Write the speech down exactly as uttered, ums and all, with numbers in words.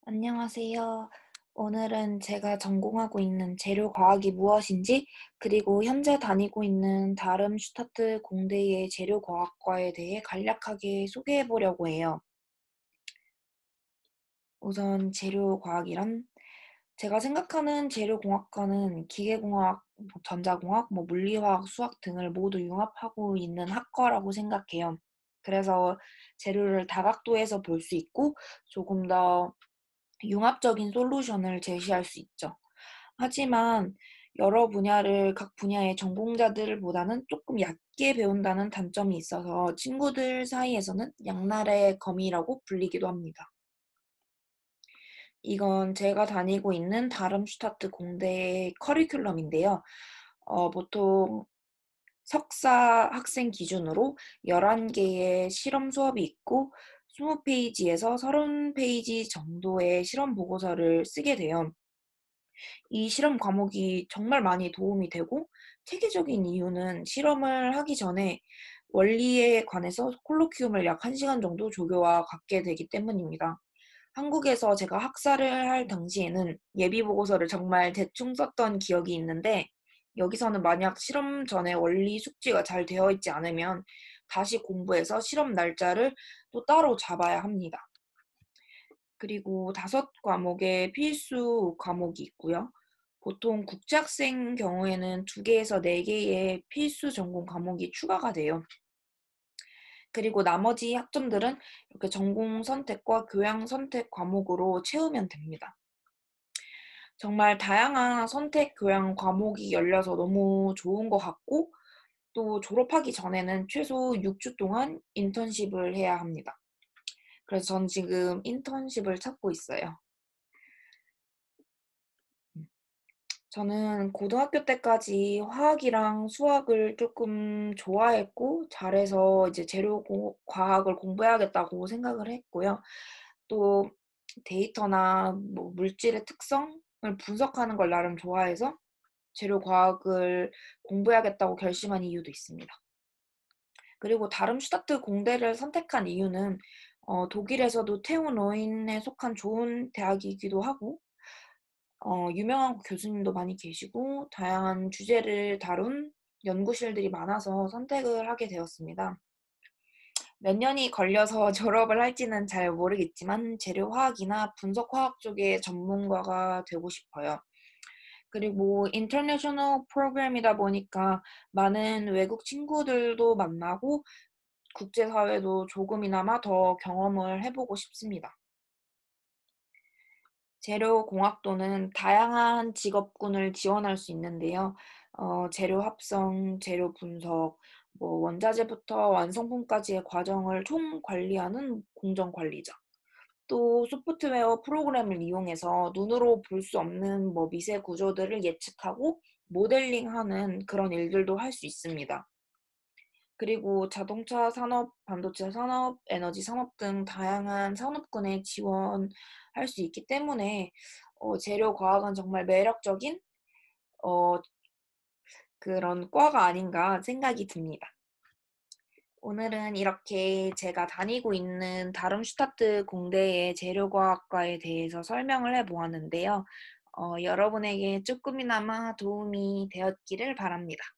안녕하세요. 오늘은 제가 전공하고 있는 재료과학이 무엇인지, 그리고 현재 다니고 있는 다름슈타트 공대의 재료과학과에 대해 간략하게 소개해 보려고 해요. 우선 재료과학이란 제가 생각하는 재료공학과는 기계공학, 뭐 전자공학, 뭐 물리화학, 수학 등을 모두 융합하고 있는 학과라고 생각해요. 그래서 재료를 다각도에서 볼 수 있고 조금 더 융합적인 솔루션을 제시할 수 있죠. 하지만 여러 분야를 각 분야의 전공자들보다는 조금 얕게 배운다는 단점이 있어서 친구들 사이에서는 양날의 검이라고 불리기도 합니다. 이건 제가 다니고 있는 다름슈타트 공대의 커리큘럼인데요. 어 보통 석사 학생 기준으로 열한 개의 실험 수업이 있고 이십 페이지에서 삼십 페이지 정도의 실험 보고서를 쓰게 돼요. 이 실험 과목이 정말 많이 도움이 되고 체계적인 이유는 실험을 하기 전에 원리에 관해서 콜로퀴움을 약 한 시간 정도 조교와 갖게 되기 때문입니다. 한국에서 제가 학사를 할 당시에는 예비 보고서를 정말 대충 썼던 기억이 있는데 여기서는 만약 실험 전에 원리 숙지가 잘 되어 있지 않으면 다시 공부해서 실험 날짜를 또 따로 잡아야 합니다. 그리고 다섯 과목의 필수 과목이 있고요. 보통 국제학생 경우에는 두 개에서 네 개의 필수 전공 과목이 추가가 돼요. 그리고 나머지 학점들은 이렇게 전공 선택과 교양 선택 과목으로 채우면 됩니다. 정말 다양한 선택 교양 과목이 열려서 너무 좋은 것 같고 또 졸업하기 전에는 최소 육 주 동안 인턴십을 해야 합니다. 그래서 전 지금 인턴십을 찾고 있어요. 음. 저는 고등학교 때까지 화학이랑 수학을 조금 좋아했고 잘해서 이제 재료 고 과학을 공부해야겠다고 생각을 했고요. 또 데이터나 뭐 물질의 특성을 분석하는 걸 나름 좋아해서 재료 과학을 공부해야겠다고 결심한 이유도 있습니다. 그리고 다름슈타트 공대를 선택한 이유는 어 독일에서도 테우 노인에 속한 좋은 대학이기도 하고 어 유명한 교수님도 많이 계시고 다양한 주제를 다룬 연구실들이 많아서 선택을 하게 되었습니다. 몇 년이 걸려서 졸업을 할지는 잘 모르겠지만 재료화학이나 분석화학 쪽의 전문가가 되고 싶어요. 그리고 인터내셔널 프로그램이다 보니까 많은 외국 친구들도 만나고 국제사회도 조금이나마 더 경험을 해 보고 싶습니다. 재료 공학도는 다양한 직업군을 지원할 수 있는데요. 어 재료 합성, 재료 분석, 뭐 원자재부터 완성품까지의 과정을 총관리하는 공정 관리자, 또 소프트웨어 프로그램을 이용해서 눈으로 볼 수 없는 뭐 미세 구조들을 예측하고 모델링하는 그런 일들도 할 수 있습니다. 그리고 자동차 산업, 반도체 산업, 에너지 산업 등 다양한 산업군에 지원할 수 있기 때문에 어 재료 과학은 정말 매력적인 어 그런 과가 아닌가 생각이 듭니다. 오늘은 이렇게 제가 다니고 있는 다름슈타트 공대의 재료과학과에 대해서 설명을 해 보았는데요. 어 여러분에게 쪼끔이나마 도움이 되었기를 바랍니다.